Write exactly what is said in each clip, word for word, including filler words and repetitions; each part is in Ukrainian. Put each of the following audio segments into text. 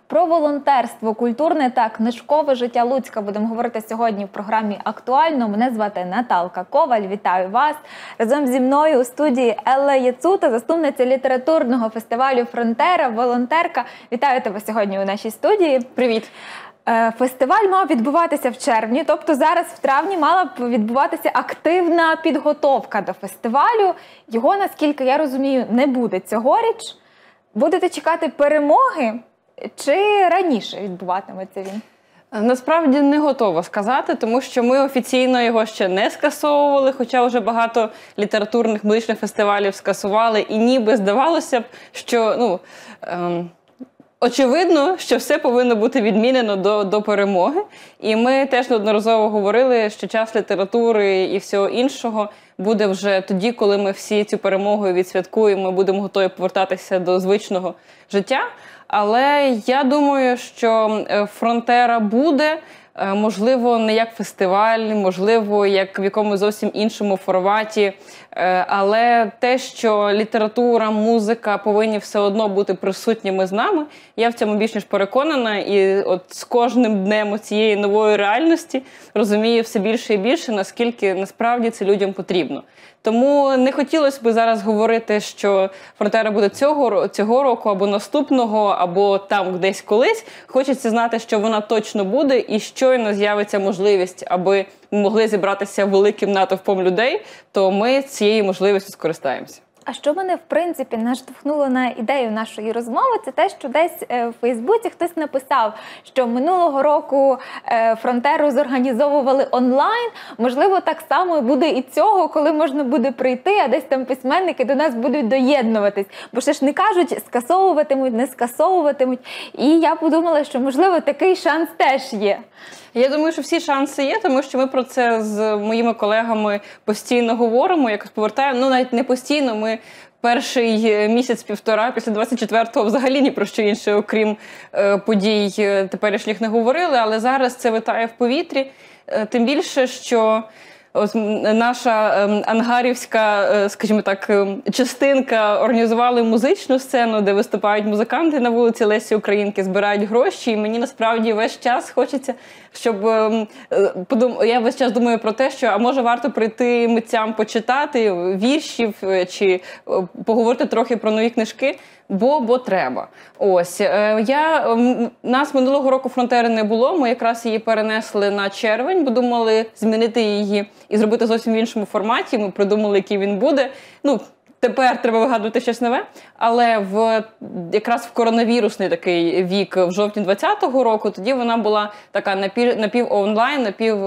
Про волонтерство, культурне та книжкове життя Луцька будемо говорити сьогодні в програмі «Актуально». Мене звати Наталка Коваль. Вітаю вас. Разом зі мною у студії Елла Яцута, засновниця літературного фестивалю «Фронтера», волонтерка. Вітаю тебе сьогодні у нашій студії. Привіт. Фестиваль мав відбуватися в червні, тобто зараз в травні мала б відбуватися активна підготовка до фестивалю. Його, наскільки я розумію, не буде цьогоріч. Будете чекати перемоги чи раніше відбуватиметься він? Насправді не готова сказати, тому що ми офіційно його ще не скасовували, хоча вже багато літературних музичних фестивалів скасували, і ніби здавалося б, що, ну, ем, очевидно, що все повинно бути відмінено до, до перемоги. І ми теж неодноразово говорили, що час літератури і всього іншого буде вже тоді, коли ми всі цю перемогу відсвяткуємо, будемо готові повертатися до звичного життя. Але я думаю, що «Фронтера» буде, можливо, не як фестиваль, можливо, як в якомусь зовсім іншому форматі, але те, що література, музика повинні все одно бути присутніми з нами, я в цьому більш ніж переконана, і от з кожним днем цієї нової реальності розумію все більше і більше, наскільки насправді це людям потрібно. Тому не хотілося б зараз говорити, що «Фронтера» буде цього, цього року або наступного, або там десь колись. Хочеться знати, що вона точно буде, і щойно з'явиться можливість, аби ми могли зібратися великим натовпом людей, то ми цією можливістю скористаємося. А що мене, в принципі, наштовхнуло на ідею нашої розмови, це те, що десь в Фейсбуці хтось написав, що минулого року «Фронтеру» зорганізовували онлайн, можливо, так само буде і цього, коли можна буде прийти, а десь там письменники до нас будуть доєднуватись. Бо ще ж не кажуть, скасовуватимуть, не скасовуватимуть. І я подумала, що, можливо, такий шанс теж є. Я думаю, що всі шанси є, тому що ми про це з моїми колегами постійно говоримо, якось повертаємо, ну навіть не постійно, ми перший місяць-півтора після двадцять четвертого взагалі ні про що інше, окрім е, подій теперішніх не говорили, але зараз це витає в повітрі, е, тим більше, що ось наша е, ангарівська, е, скажімо так, е, частинка організували музичну сцену, де виступають музиканти на вулиці Лесі Українки, збирають гроші, і мені насправді весь час хочеться, щоб е, подум... я весь час думаю про те, що а може варто прийти митцям почитати віршів чи поговорити трохи про нові книжки. Бо, бо треба. Ось. Я, нас минулого року «Фронтери» не було, ми якраз її перенесли на червень, бо думали змінити її і зробити зовсім в іншому форматі. Ми придумали, який він буде. Ну, тепер треба вигадувати щось нове, але в, якраз в коронавірусний такий вік, в жовтні двадцятого року, тоді вона була така напів, напів онлайн, напів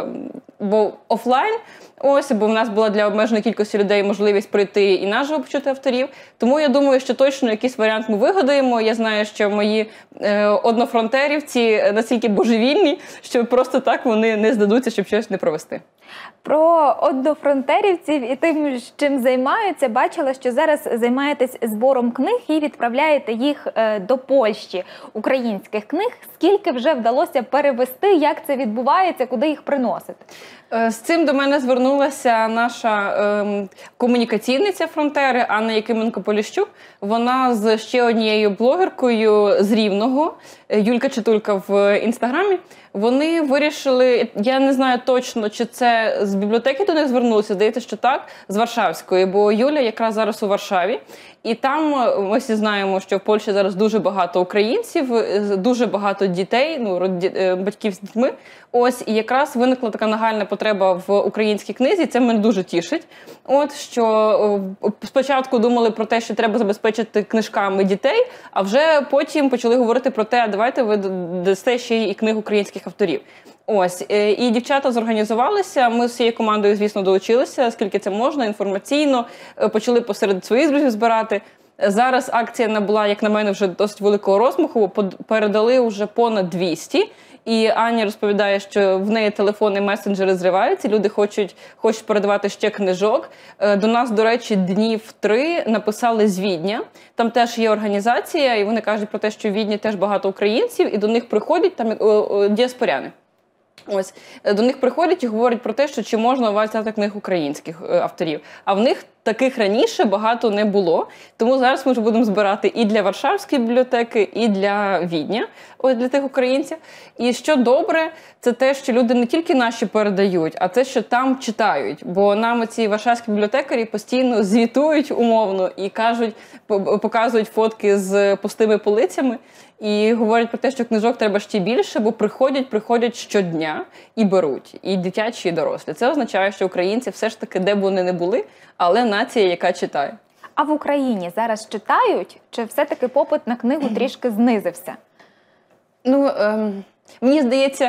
бо офлайн. Ось, бо в нас була для обмеженої кількості людей можливість прийти і наживо почути авторів. Тому я думаю, що точно якийсь варіант ми вигадаємо. Я знаю, що мої е, однофронтерівці настільки божевільні, що просто так вони не здадуться, щоб щось не провести. Про однофронтерівців і тим, чим займаються, бачила, що зараз займаєтесь збором книг і відправляєте їх до Польщі, українських книг. Скільки вже вдалося перевести, як це відбувається, куди їх приносити? З цим до мене звернулася наша е, комунікаційниця «Фронтери» Анна Якименко-Поліщук. Вона з ще однією блогеркою з Рівного, Юлька Читулька в Інстаграмі. Вони вирішили, я не знаю точно, чи це з бібліотеки до них звернулися, здається, що так, з Варшавської, бо Юля якраз зараз у Варшаві. І там ми всі знаємо, що в Польщі зараз дуже багато українців, дуже багато дітей, ну, батьків з дітьми. Ось, і якраз виникла така нагальна потреба в українській книзі, це мене дуже тішить. От, що спочатку думали про те, що треба забезпечити книжками дітей, а вже потім почали говорити про те, а давайте ви дасте ще і книг українських авторів. Ось, і дівчата зорганізувалися, ми з цією командою, звісно, долучилися, скільки це можна, інформаційно, почали посеред своїх друзів збирати. Зараз акція набула, як на мене, вже досить великого розмаху, передали вже понад двісті. І Аня розповідає, що в неї телефони, месенджери зриваються, люди хочуть, хочуть передавати ще книжок. До нас, до речі, днів три написали з Відня. Там теж є організація, і вони кажуть про те, що в Відні теж багато українців, і до них приходять там діаспоряни. Ось, до них приходять і говорять про те, що чи можна у вас взяти книг українських авторів. А в них таких раніше багато не було. Тому зараз ми вже будемо збирати і для Варшавської бібліотеки, і для Відня, ось для тих українців. І що добре, це те, що люди не тільки наші передають, а те, що там читають. Бо нам ці варшавські бібліотекарі постійно звітують умовно і кажуть, показують фотки з пустими полицями і говорять про те, що книжок треба ще більше, бо приходять, приходять щодня і беруть. І дитячі, і дорослі. Це означає, що українці все ж таки, де б вони не були, але нація, яка читає. А в Україні зараз читають, чи все-таки попит на книгу трішки знизився? Ну, ем, мені здається,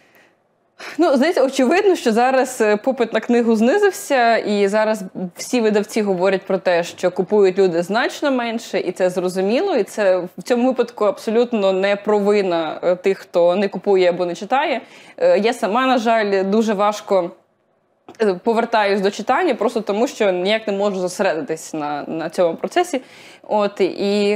ну, здається, очевидно, що зараз попит на книгу знизився, і зараз всі видавці говорять про те, що купують люди значно менше, і це зрозуміло, і це в цьому випадку абсолютно не провина тих, хто не купує або не читає. Я сама, на жаль, дуже важко повертаюсь до читання, просто тому, що ніяк не можу зосередитись на, на цьому процесі. От, і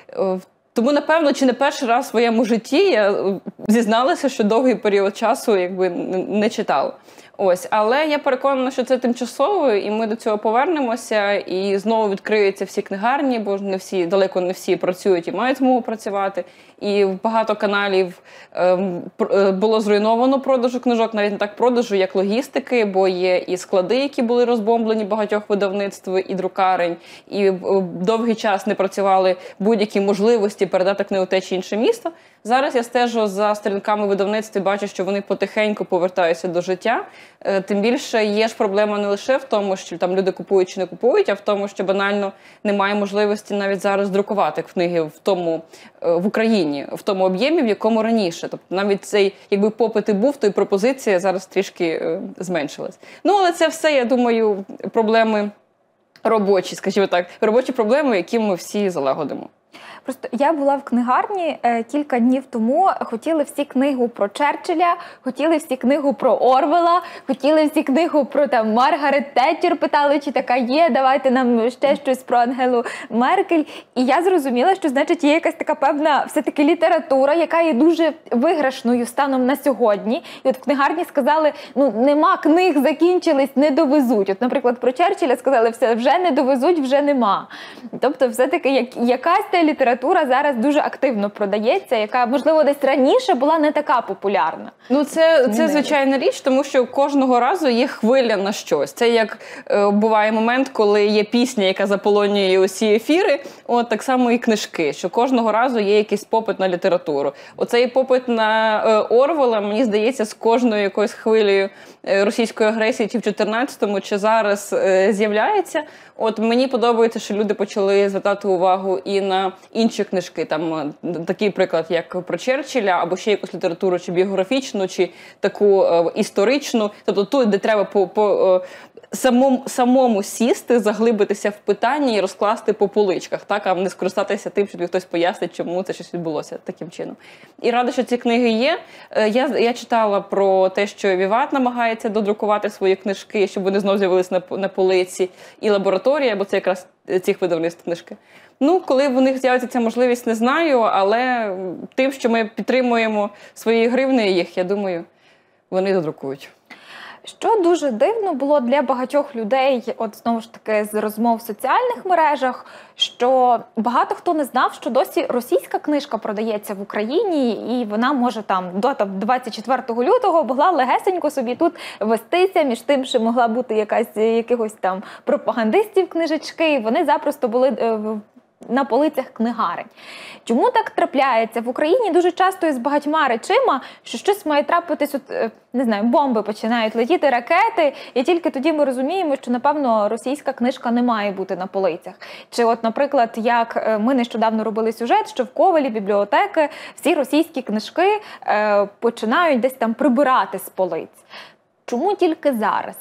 тому, напевно, чи не перший раз в своєму житті я зізналася, що довгий період часу якби не читала. Ось, але я переконана, що це тимчасово, і ми до цього повернемося, і знову відкриються всі книгарні, бо не всі, далеко не всі працюють і мають змогу працювати. І багато каналів ем, було зруйновано продажу книжок, навіть не так продажу, як логістики, бо є і склади, які були розбомблені багатьох видавництв і друкарень, і довгий час не працювали будь-які можливості передати книгу в те чи інше місто. Зараз я стежу за сторінками видавництв і бачу, що вони потихеньку повертаються до життя. Тим більше є ж проблема не лише в тому, що там люди купують чи не купують, а в тому, що банально немає можливості навіть зараз друкувати книги в тому, в Україні, в тому об'ємі, в якому раніше. Тобто навіть цей, якби попит і був, то і пропозиція зараз трішки зменшилась. Ну, але це все, я думаю, проблеми робочі, скажімо так, робочі проблеми, які ми всі залагодимо. Просто я була в книгарні е, кілька днів тому, хотіли всі книгу про Черчилля, хотіли всі книгу про Орвела, хотіли всі книгу про там Маргарет Тетчер, питали, чи така є, давайте нам ще щось про Ангелу Меркель. І я зрозуміла, що, значить, є якась така певна все-таки література, яка є дуже виграшною станом на сьогодні. І от в книгарні сказали, ну, нема книг, закінчились, не довезуть. От, наприклад, про Черчилля сказали, все, вже не довезуть, вже нема. Тобто, все-таки як, якась та література зараз дуже активно продається, яка, можливо, десь раніше була не така популярна. Ну, це, це звичайна річ, тому що кожного разу є хвиля на щось. Це як е, буває момент, коли є пісня, яка заполонює усі ефіри, от так само і книжки, що кожного разу є якийсь попит на літературу. Оцей попит на е, Орвела, мені здається, з кожною якоюсь хвилею е, російської агресії, чи в чотирнадцятому, чи зараз е, з'являється. От мені подобається, що люди почали звертати увагу і на інші книжки, там такий приклад, як про Черчилля, або ще якусь літературу, чи біографічну, чи таку е, історичну, тобто ту, де треба по, по е, самому, самому сісти, заглибитися в питання і розкласти по поличках, так, а не скористатися тим, що тобі хтось пояснить, чому це щось відбулося таким чином. І рада, що ці книги є. Е, я, я читала про те, що Віват намагається додрукувати свої книжки, щоб вони знову з'явилися на, на полиці, і лабораторія, бо це якраз цих видавництв книжки. Ну, коли в них з'явиться ця можливість, не знаю, але тим, що ми підтримуємо свої гривни їх, я думаю, вони додрукують. Що дуже дивно було для багатьох людей, от знову ж таки з розмов в соціальних мережах, що багато хто не знав, що досі російська книжка продається в Україні, і вона може там до там, двадцять четвертого лютого могла легесенько собі тут вестися, між тим, що могла бути якась якихось там пропагандистів книжечки, і вони запросто були е, на полицях книгарень. Чому так трапляється? В Україні дуже часто із багатьма речима, що щось має трапитись, от, не знаю, бомби починають летіти, ракети, і тільки тоді ми розуміємо, що, напевно, російська книжка не має бути на полицях. Чи от, наприклад, як ми нещодавно робили сюжет, що в Ковелі бібліотеки всі російські книжки е, починають десь там прибирати з полиць. Чому тільки зараз?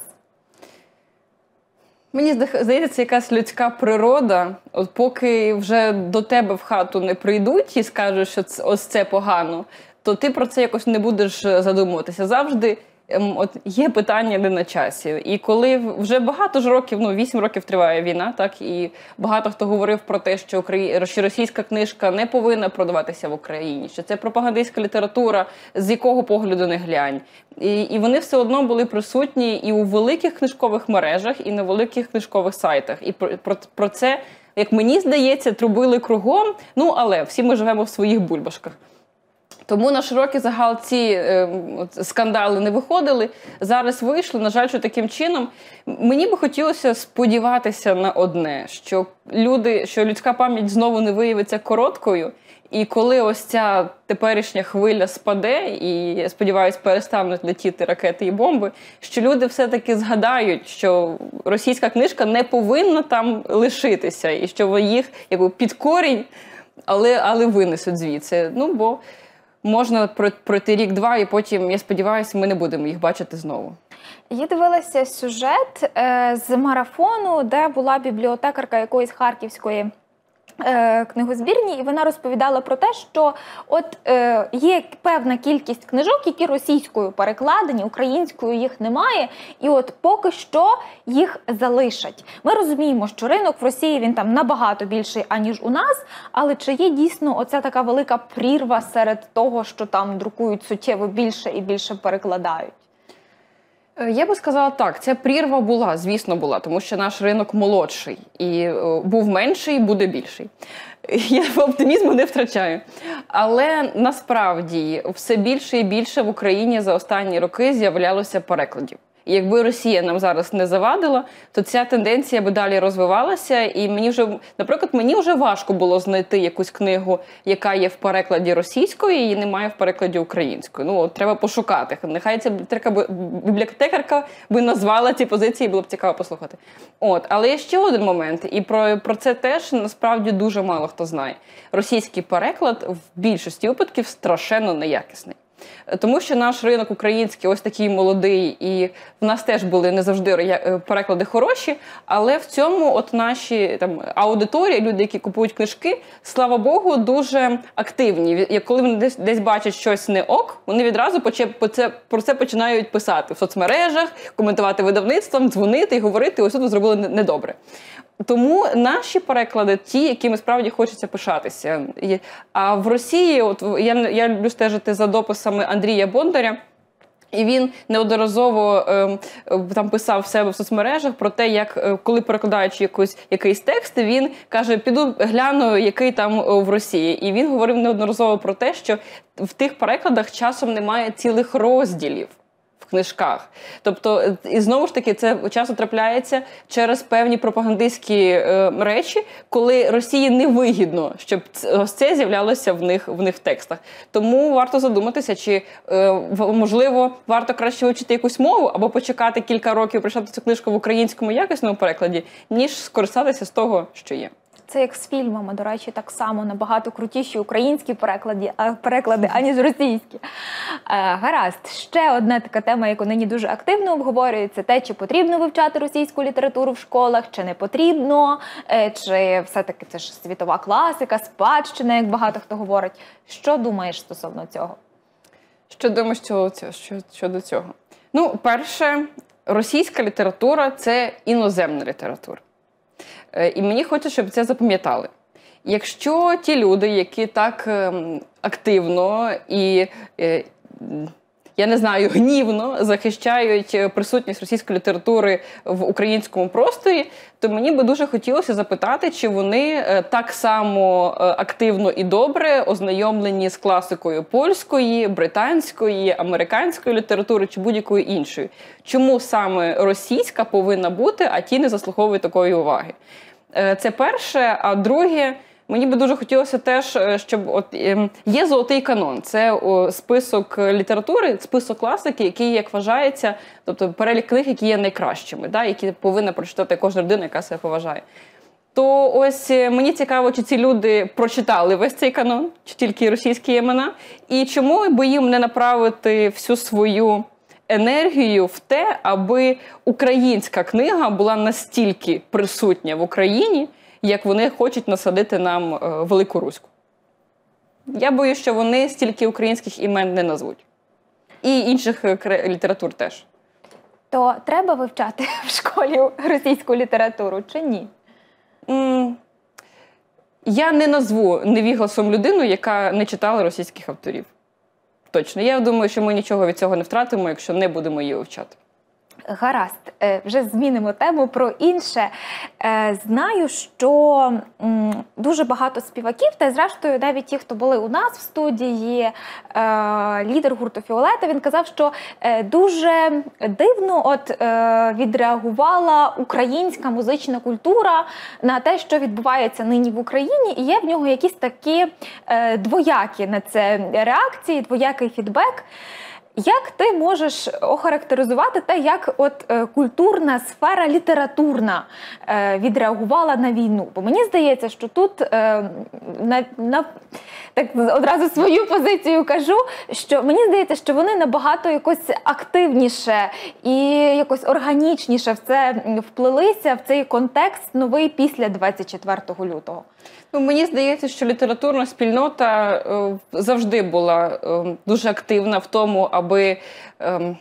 Мені здається, це якась людська природа. От поки вже до тебе в хату не прийдуть і скажуть, що це, ось це погано, то ти про це якось не будеш задумуватися. Завжди От є питання не на часі. І коли вже багато ж років, ну вісім років триває війна, так, і багато хто говорив про те, що Украї... що російська книжка не повинна продаватися в Україні, що це пропагандистська література, з якого погляду не глянь. І, і вони все одно були присутні і у великих книжкових мережах, і на великих книжкових сайтах. І про, про, про це, як мені здається, трубили кругом, ну але всі ми живемо в своїх бульбашках. Тому на широкий загал ці е, скандали не виходили. Зараз вийшли, на жаль, що таким чином. Мені би хотілося сподіватися на одне, що люди, що людська пам'ять знову не виявиться короткою, і коли ось ця теперішня хвиля спаде, і, я сподіваюся, перестануть летіти ракети і бомби, що люди все-таки згадають, що російська книжка не повинна там лишитися, і що їх якби під корінь, але, але винесуть звідси. Ну, бо можна пройти рік-два, і потім, я сподіваюся, ми не будемо їх бачити знову. Я дивилася сюжет е, з марафону, де була бібліотекарка якоїсь харківської е, книгозбірні, і вона розповідала про те, що от е, є певна кількість книжок, які російською перекладені, українською їх немає, і от поки що їх залишать. Ми розуміємо, що ринок в Росії, він там набагато більший, аніж у нас, але чи є дійсно оця така велика прірва серед того, що там друкують суттєво більше і більше перекладають? Я би сказала так, ця прірва була, звісно, була, тому що наш ринок молодший, і був менший, буде більший. Я оптимізму не втрачаю. Але насправді все більше і більше в Україні за останні роки з'являлося перекладів. І якби Росія нам зараз не завадила, то ця тенденція би далі розвивалася. І мені вже, наприклад, мені вже важко було знайти якусь книгу, яка є в перекладі російською, і немає в перекладі українською. Ну, от, треба пошукати. Нехай ця бібліотекарка би назвала ці позиції, було б цікаво послухати. От, але є ще один момент, і про, про це теж насправді дуже мало хто знає. Російський переклад в більшості випадків страшенно неякісний. Тому що наш ринок український ось такий молодий, і в нас теж були не завжди переклади хороші, але в цьому от наші там аудиторії, люди, які купують книжки, слава Богу, дуже активні. І коли вони десь, десь бачать щось не ок, вони відразу про це починають писати в соцмережах, коментувати видавництвом, дзвонити і говорити, ось тут ви зробили недобре. Тому наші переклади ті, якими справді хочеться пишатися. А в Росії, от я, я люблю стежити за дописами Андрія Бондаря, і він неодноразово е, там писав в себе в соцмережах про те, як е, коли перекладаючи якусь, якийсь текст, він каже, піду гляну, який там е, в Росії. І він говорив неодноразово про те, що в тих перекладах часом немає цілих розділів в книжках. Тобто, і знову ж таки, це часто трапляється через певні пропагандистські е, речі, коли Росії невигідно, щоб ось це з'являлося в них, в них в текстах. Тому варто задуматися, чи, е, можливо, варто краще вивчити якусь мову, або почекати кілька років, прочитати цю книжку в українському якісному перекладі, ніж скористатися з того, що є. Це як з фільмами, до речі, так само набагато крутіші українські переклади, переклади аніж російські. Гаразд, ще одна така тема, яку нині дуже активно обговорюється, те, чи потрібно вивчати російську літературу в школах, чи не потрібно, чи все-таки це ж світова класика, спадщина, як багато хто говорить. Що думаєш стосовно цього? Що думаєш щодо цього? Ну, перше, російська література – це іноземна література. І мені хочеться, щоб це запам'ятали. Якщо ті люди, які так активно і, я не знаю, гнівно захищають присутність російської літератури в українському просторі, то мені би дуже хотілося запитати, чи вони так само активно і добре ознайомлені з класикою польської, британської, американської літератури чи будь-якої іншої. Чому саме російська повинна бути, а ті не заслуговують такої уваги? Це перше. А друге, мені би дуже хотілося теж, щоб от є золотий канон. Це список літератури, список класики, який, як вважається, тобто перелік книг, які є найкращими, да, які повинна прочитати кожна людина, яка себе поважає. То ось мені цікаво, чи ці люди прочитали весь цей канон, чи тільки російські імена, і чому би їм не направити всю свою енергію в те, аби українська книга була настільки присутня в Україні, як вони хочуть насадити нам велику руську. Я боюсь, що вони стільки українських імен не назвуть. і інших літератур теж. То треба вивчати в школі російську літературу чи ні? Mm. Я не назву невігласом людину, яка не читала російських авторів. Точно. Я думаю, що ми нічого від цього не втратимо, якщо не будемо її вивчати. Гаразд, вже змінимо тему про інше. Знаю, що дуже багато співаків, та зрештою навіть ті, хто були у нас в студії, лідер гурту «Фіолета», він казав, що дуже дивно от відреагувала українська музична культура на те, що відбувається нині в Україні, і є в нього якісь такі двоякі на це реакції, двоякий фідбек. Як ти можеш охарактеризувати те, як от е, культурна сфера літературна е, відреагувала на війну? Бо мені здається, що тут е, на, на так одразу свою позицію кажу, що мені здається, що вони набагато якось активніше і якось органічніше в це вплилися, в цей контекст новий після двадцять четвертого лютого. Ну, мені здається, що літературна спільнота е, завжди була е, дуже активна в тому, аби е,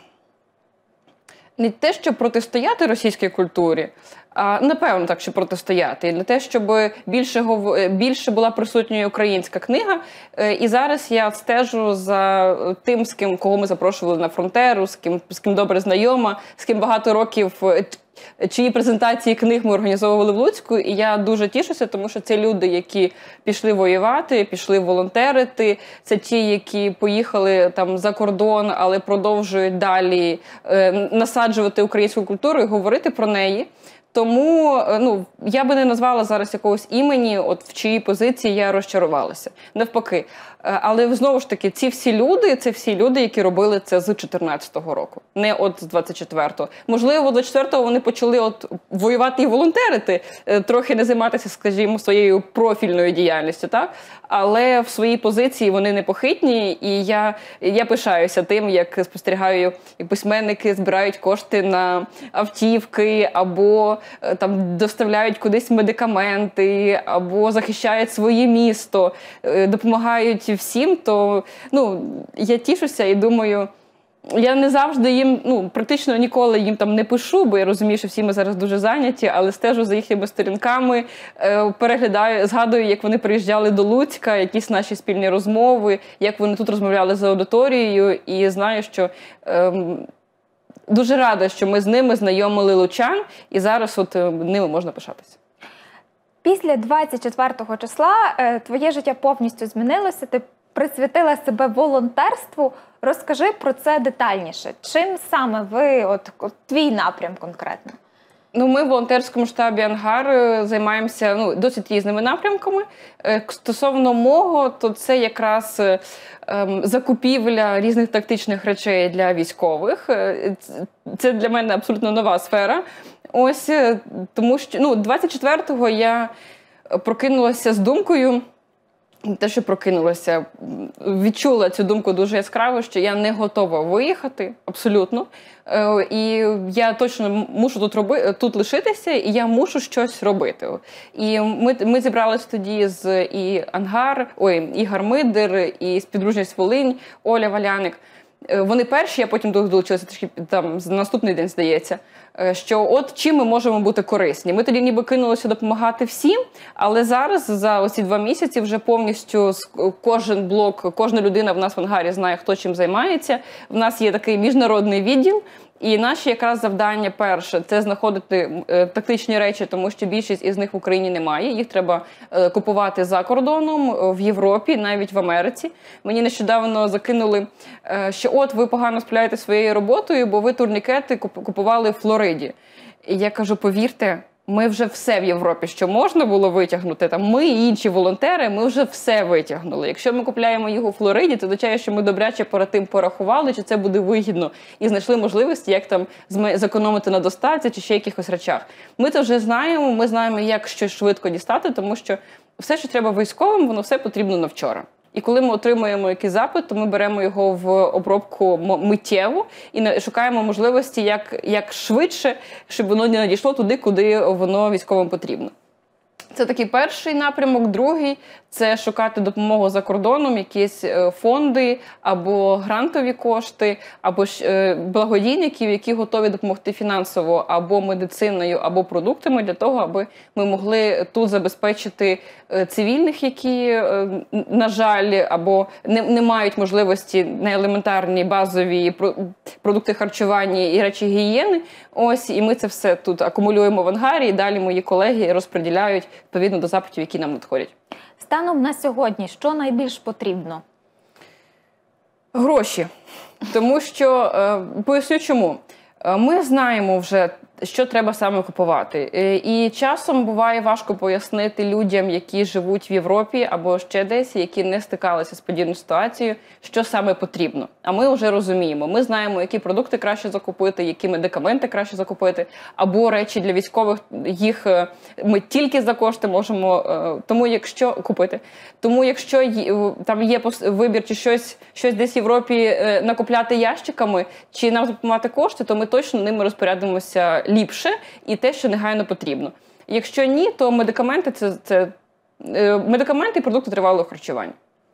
не те, щоб протистояти російській культурі, а напевно так, щоб протистояти. І для те, щоб більше, більше була присутньою українська книга. Е, і зараз я стежу за тим, з ким, кого ми запрошували на «Фронтеру», з ким, з ким добре знайома, з ким багато років чиї презентації книг ми організовували в Луцьку, і я дуже тішуся, тому що це люди, які пішли воювати, пішли волонтерити, це ті, які поїхали там за кордон, але продовжують далі е, насаджувати українську культуру і говорити про неї. Тому ну, я би не назвала зараз якогось імені, от в чиїй позиції я розчарувалася. Навпаки. Але знову ж таки, ці всі люди, це всі люди, які робили це з чотирнадцятого року, не от з двадцять четвертого. Можливо, двадцять четвертого вони почали от воювати і волонтерити, трохи не займатися, скажімо, своєю профільною діяльністю, так? Але в своїй позиції вони непохитні, і я, я пишаюся тим, як спостерігаю, як письменники збирають кошти на автівки, або там доставляють кудись медикаменти, або захищають своє місто, допомагають всім, то ну, я тішуся і думаю, я не завжди їм, ну, практично ніколи їм там не пишу, бо я розумію, що всі ми зараз дуже зайняті, але стежу за їхніми сторінками, переглядаю, згадую, як вони приїжджали до Луцька, якісь наші спільні розмови, як вони тут розмовляли з аудиторією, і знаю, що ем, дуже рада, що ми з ними знайомили лучан, і зараз от ними можна пишатися. Після двадцять четвертого числа е, твоє життя повністю змінилося, ти присвятила себе волонтерству. Розкажи про це детальніше. Чим саме ви, от, от твій напрям конкретно? Ну, ми в волонтерському штабі «Ангар» займаємося ну, досить різними напрямками. Стосовно мого, то це якраз ем, закупівля різних тактичних речей для військових. Це для мене абсолютно нова сфера. Ось, тому що ну, двадцять четвертого я прокинулася з думкою, те, що прокинулася, відчула цю думку дуже яскраво, що я не готова виїхати, абсолютно. І я точно мушу тут, роби, тут лишитися, і я мушу щось робити. І ми, ми зібралися тоді з і Ангар, ой, Ігор Мидер, і з Підружність Волинь, Оля Валяник. Вони перші, я потім долучилася трішки там на наступний день, здається, що от чим ми можемо бути корисні. Ми тоді ніби кинулися допомагати всім, але зараз за оці два місяці вже повністю кожен блок, кожна людина в нас в Ангарі знає, хто чим займається. В нас є такий міжнародний відділ, і наші якраз завдання перше – це знаходити е, тактичні речі, тому що більшість із них в Україні немає. Їх треба е, купувати за кордоном, е, в Європі, навіть в Америці. Мені нещодавно закинули, е, що от ви погано справляєте своєю роботою, бо ви турнікети купували в Флориді. І я кажу, повірте, ми вже все в Європі, що можна було витягнути, там ми і інші волонтери, ми вже все витягнули. Якщо ми купляємо його у Флориді, це означає, що ми добряче перед тим порахували, чи це буде вигідно, і знайшли можливості, як там зекономити на доставці, чи ще якихось речах. Ми це вже знаємо, ми знаємо, як щось швидко дістати, тому що все, що треба військовим, воно все потрібно на вчора. І коли ми отримуємо якийсь запит, то ми беремо його в обробку миттєво і шукаємо можливості, як, як швидше, щоб воно не надійшло туди, куди воно військовим потрібно. Це такий перший напрямок. Другий – це шукати допомогу за кордоном, якісь фонди або грантові кошти, або ж благодійників, які готові допомогти фінансово або медициною, або продуктами для того, аби ми могли тут забезпечити цивільних, які, на жаль, або не, не мають можливості на елементарні базові продукти харчування і речі гігієни. Ось, і ми це все тут акумулюємо в ангарі, і далі мої колеги розподіляють відповідно до запитів, які нам надходять. Станом на сьогодні, що найбільш потрібно? Гроші. Тому що, е, поясню чому. Ми знаємо вже, що треба саме купувати. І часом буває важко пояснити людям, які живуть в Європі або ще десь, які не стикалися з подібною ситуацією, що саме потрібно. А ми вже розуміємо. Ми знаємо, які продукти краще закупити, які медикаменти краще закупити, або речі для військових, їх ми тільки за кошти можемо тому, якщо купити. Тому якщо там є вибір, чи щось, щось десь в Європі накупляти ящиками, чи нам допомагати кошти, то ми точно ними розпорядимося ліпше і те, що негайно потрібно. Якщо ні, то медикаменти це, це медикаменти і продукти тривалого харчування.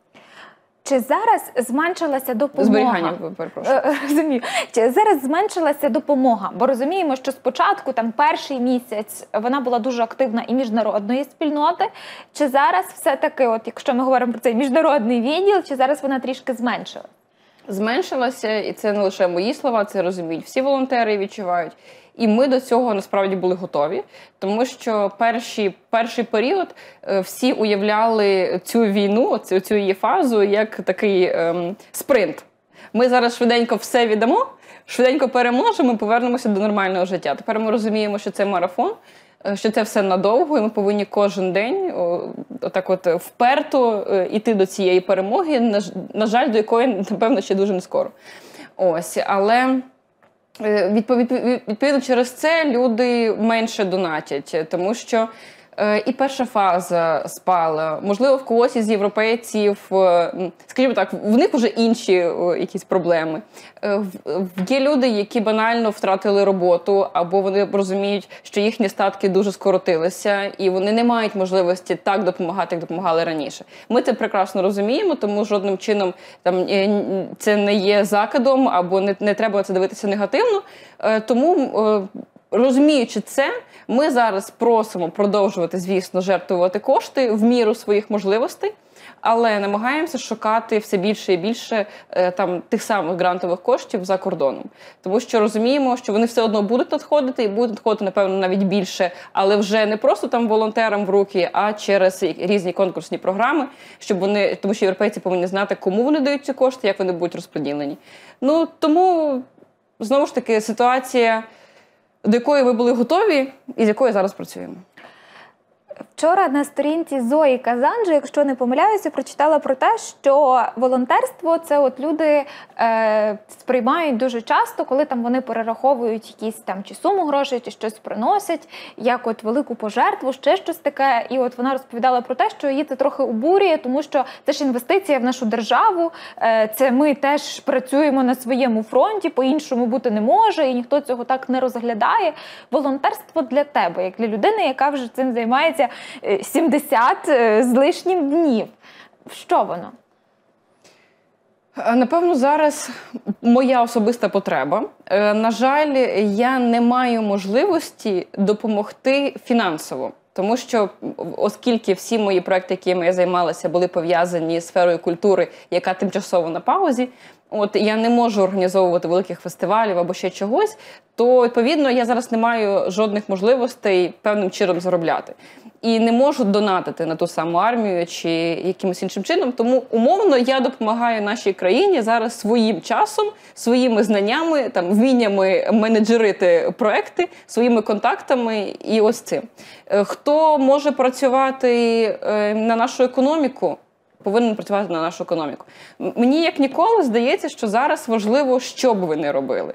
Чи зараз зменшилася допомога? Зберігання, перепрошую. Розумію. Чи зараз зменшилася допомога? Бо розуміємо, що спочатку, там, перший місяць, вона була дуже активна і міжнародної спільноти. Чи зараз все-таки, от якщо ми говоримо про цей міжнародний відділ, чи зараз вона трішки зменшилася? Зменшилася, і це не лише мої слова, це розуміють всі волонтери і відчувають. І ми до цього насправді були готові, тому що перші, перший період всі уявляли цю війну, цю, цю її фазу, як такий ем, спринт. Ми зараз швиденько все віддамо, швиденько переможемо і повернемося до нормального життя. Тепер ми розуміємо, що це марафон, що це все надовго, і ми повинні кожен день отак от вперто йти до цієї перемоги, на, на жаль, до якої, напевно, ще дуже не скоро. Ось, але відповідно через це люди менше донатять, тому що і перша фаза спала. Можливо, в когось із європейців, скажімо так, в них вже інші якісь проблеми. Є люди, які банально втратили роботу, або вони розуміють, що їхні статки дуже скоротилися, і вони не мають можливості так допомагати, як допомагали раніше. Ми це прекрасно розуміємо, тому жодним чином там, це не є закидом, або не, не треба це дивитися негативно. Тому, розуміючи це, ми зараз просимо продовжувати, звісно, жертвувати кошти в міру своїх можливостей, але намагаємося шукати все більше і більше там, тих самих грантових коштів за кордоном. Тому що розуміємо, що вони все одно будуть надходити, і будуть надходити, напевно, навіть більше, але вже не просто там волонтерам в руки, а через різні конкурсні програми, щоб вони, тому що європейці повинні знати, кому вони дають ці кошти, як вони будуть розподілені. Ну, тому, знову ж таки, ситуація, до якої ви були готові і з якою зараз працюємо. Вчора на сторінці Зої Казанжи, якщо не помиляюся, прочитала про те, що волонтерство – це от люди е, сприймають дуже часто, коли там вони перераховують якісь там чи суму грошей, чи щось приносять, як от велику пожертву, ще щось таке. І от вона розповідала про те, що її це трохи обурює, тому що це ж інвестиція в нашу державу, е, це ми теж працюємо на своєму фронті, по-іншому бути не може, і ніхто цього так не розглядає. Волонтерство для тебе, як для людини, яка вже цим займається сімдесят з лишнім днів. Що воно? Напевно, зараз моя особиста потреба. На жаль, я не маю можливості допомогти фінансово. Тому що, оскільки всі мої проекти, якими я займалася, були пов'язані з сферою культури, яка тимчасово на паузі, от я не можу організовувати великих фестивалів або ще чогось, то, відповідно, я зараз не маю жодних можливостей певним чином заробляти. І не можу донатити на ту саму армію чи якимось іншим чином. Тому, умовно, я допомагаю нашій країні зараз своїм часом, своїми знаннями, там, вміннями менеджерити проекти, своїми контактами і ось цим. Хто може працювати на нашу економіку, повинен працювати на нашу економіку. Мені, як ніколи, здається, що зараз важливо, що б ви не робили.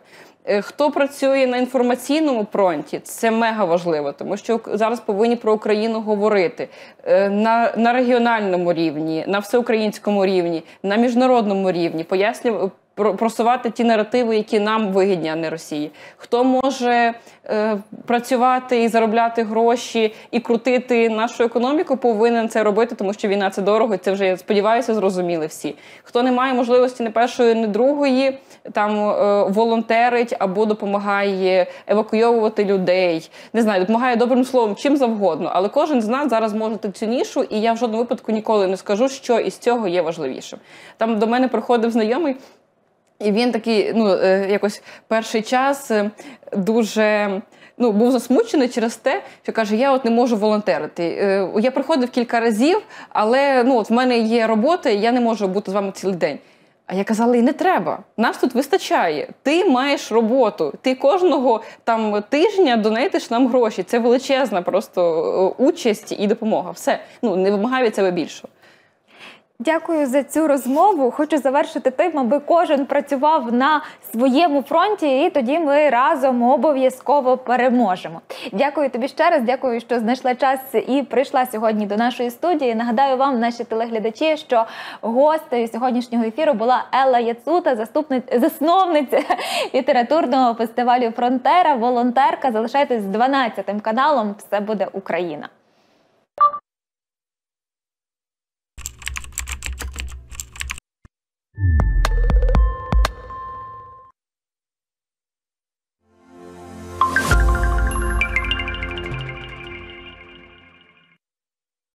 Хто працює на інформаційному фронті, це мега важливо, тому що зараз повинні про Україну говорити на, на регіональному рівні, на всеукраїнському рівні, на міжнародному рівні, пояснювати, просувати ті наративи, які нам вигідні, а не Росії. Хто може е, працювати і заробляти гроші і крутити нашу економіку, повинен це робити, тому що війна – це дорого, і це вже, я сподіваюся, зрозуміли всі. Хто не має можливості ні першої, ні другої, там е, волонтерить або допомагає евакуйовувати людей, не знаю, допомагає добрим словом, чим завгодно, але кожен з нас зараз може цю нішу, і я в жодному випадку ніколи не скажу, що із цього є важливішим. Там до мене приходив знайомий, і він такий, ну, якось перший час дуже, ну, був засмучений через те, що каже, я от не можу волонтерити. Я приходив кілька разів, але, ну, от в мене є робота, і я не можу бути з вами цілий день. А я казала, і не треба. Нас тут вистачає. Ти маєш роботу. Ти кожного там тижня донейтиш нам гроші. Це величезна просто участь і допомога. Все. Ну, не вимагаю від себе більшого. Дякую за цю розмову. Хочу завершити тим, аби кожен працював на своєму фронті, і тоді ми разом обов'язково переможемо. Дякую тобі ще раз, дякую, що знайшла час і прийшла сьогодні до нашої студії. Нагадаю вам, наші телеглядачі, що гостею сьогоднішнього ефіру була Елла Яцута, засновниця літературного фестивалю «Фронтера», волонтерка. Залишайтесь з дванадцятим каналом, все буде Україна.